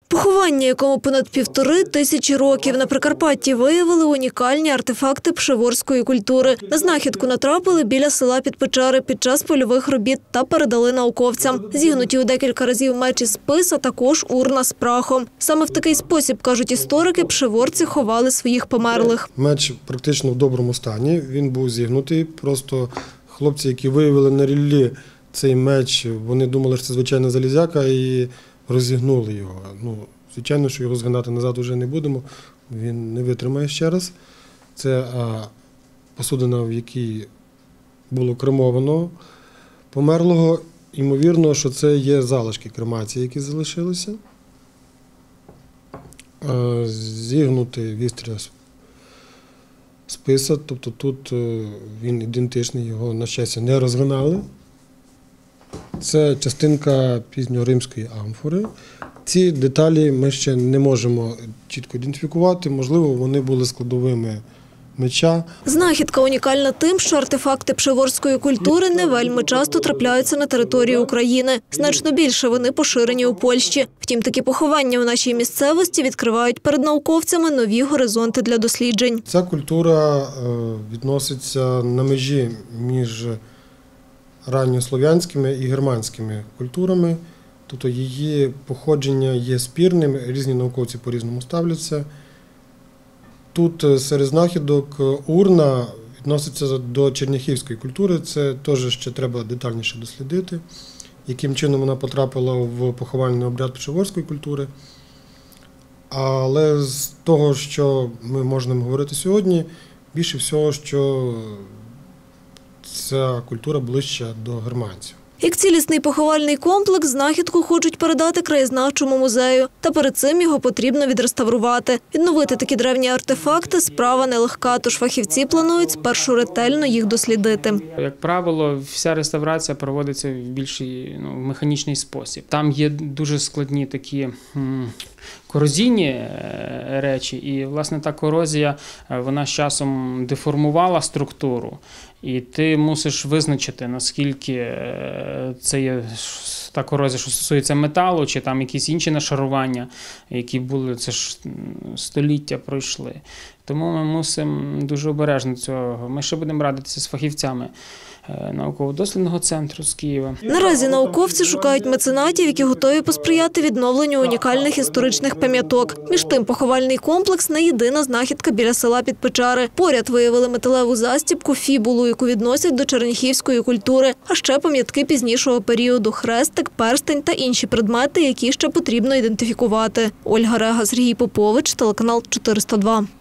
Поховання, якому понад 1500 років, на Прикарпатті виявили унікальні артефакти пшеворської культури. На знахідку натрапили біля села Підпечари під час польових робіт та передали науковцям. Зігнуті у декілька разів меч і спис, а також урна з прахом. Саме в такий спосіб, кажуть історики, пшеворці ховали своїх померлих. Меч практично в доброму стані, він був зігнутий. Просто хлопці, які виявили на ріллі цей меч, вони думали, що це звичайна залізяка і розігнули його. Звичайно, що його згинати назад вже не будемо, він не витримає ще раз. Це посудина, в якій було кремовано померлого. Ймовірно, що це є залишки кремації, які залишилися. Зігнути вістря списа, тобто тут він ідентичний, його, на щастя, не розгинали. Це частинка пізньоримської амфори. Ці деталі ми ще не можемо чітко ідентифікувати, можливо, вони були складовими меча. Знахідка унікальна тим, що артефакти пшеворської культури не вельми часто трапляються на території України. Значно більше вони поширені у Польщі. Втім, такі поховання у нашій місцевості відкривають перед науковцями нові горизонти для досліджень. Ця культура відноситься на межі між ранньослов'янськими і германськими культурами. Тобто її походження є спірним, різні науковці по-різному ставляться. Тут серед знахідок урна відноситься до черняхівської культури, це теж ще треба детальніше дослідити, яким чином вона потрапила в поховальний обряд пшеворської культури. Але з того, що ми можемо говорити сьогодні, більше всього, що ця культура ближча до германців. Як цілісний поховальний комплекс, знахідку хочуть передати краєзнавчому музею. Та перед цим його потрібно відреставрувати. Відновити такі древні артефакти – справа нелегка, тож фахівці планують спершу ретельно їх дослідити. Як правило, вся реставрація проводиться в більш механічний спосіб. Там є дуже складні такі корозійні речі, і, власне, та корозія, вона з часом деформувала структуру, і ти мусиш визначити, наскільки це є та корозія, що стосується металу, чи там якісь інші нашарування, які були, це ж століття пройшли. Тому ми мусимо дуже обережно цього. Ми ще будемо радитися з фахівцями науково-дослідного центру з Києва. Наразі науковці шукають меценатів, які готові посприяти відновленню унікальних історичних пам'яток. Між тим, поховальний комплекс – не єдина знахідка біля села Підпечари. Поряд виявили металеву застібку, фібулу, яку відносять до черняхівської культури, а ще пам'ятки пізнішого періоду – хрестик, перстень та інші предмети, які ще потрібно ідентифікувати. Ольга Рега, Сергій Попович, телеканал 402.